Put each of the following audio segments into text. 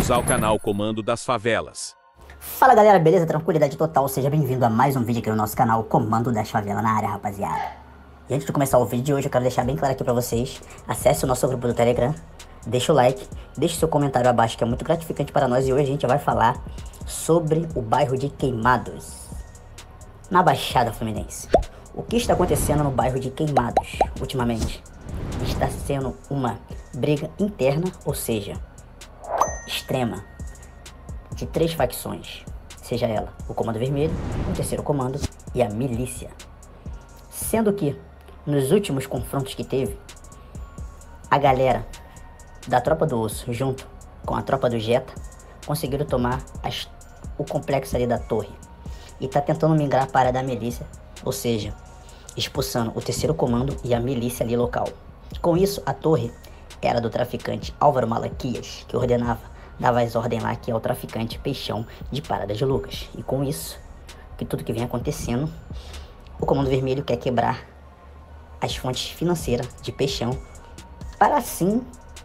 Bem-vindos ao canal Comando das Favelas. Fala galera, beleza? Tranquilidade total, seja bem-vindo a mais um vídeo aqui no nosso canal Comando das Favelas na área, rapaziada. E antes de começar o vídeo de hoje, eu quero deixar bem claro aqui pra vocês: acesse o nosso grupo do Telegram, deixa o like, deixe seu comentário abaixo que é muito gratificante para nós. E hoje a gente vai falar sobre o bairro de Queimados, na Baixada Fluminense. O que está acontecendo no bairro de Queimados ultimamente? Está sendo uma briga interna, ou seja, extrema, de três facções, seja ela o Comando Vermelho, o Terceiro Comando e a Milícia. Sendo que nos últimos confrontos que teve, a galera da Tropa do Osso junto com a Tropa do Jetta conseguiram tomar o complexo ali da Torre e tá tentando migrar para a da Milícia, ou seja, expulsando o Terceiro Comando e a Milícia ali local. Com isso, a Torre era do traficante Álvaro Malaquias, que dava as ordens lá, que é o traficante Peixão de Parada de Lucas. E com isso, que tudo que vem acontecendo, o Comando Vermelho quer quebrar as fontes financeiras de Peixão para assim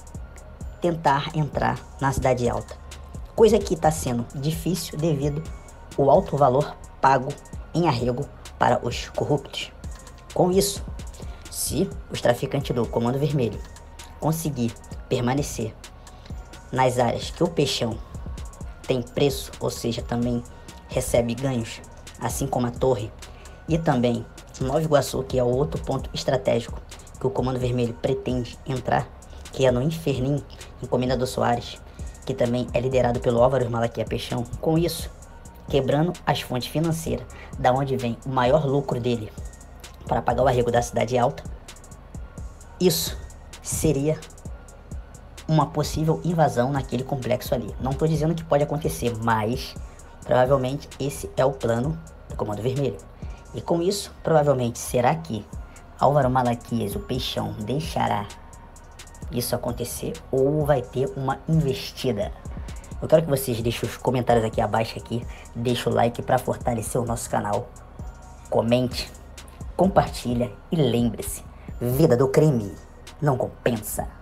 tentar entrar na Cidade Alta. Coisa que está sendo difícil devido ao alto valor pago em arrego para os corruptos. Com isso, se os traficantes do Comando Vermelho conseguir permanecer nas áreas que o Peixão tem preço, ou seja, também recebe ganhos, assim como a Torre, e também Nova Iguaçu, que é o outro ponto estratégico que o Comando Vermelho pretende entrar, que é no Inferninho, em Comendador Soares, que também é liderado pelo Álvaro Malaquias Peixão. Com isso, quebrando as fontes financeiras, da onde vem o maior lucro dele para pagar o arrego da Cidade Alta, isso seria uma possível invasão naquele complexo ali. Não estou dizendo que pode acontecer, mas provavelmente esse é o plano do Comando Vermelho. E com isso, provavelmente, será que Álvaro Malaquias, o Peixão, deixará isso acontecer ou vai ter uma investida? Eu quero que vocês deixem os comentários aqui abaixo, deixem o like para fortalecer o nosso canal, comente, compartilha e lembre-se, vida do crime não compensa.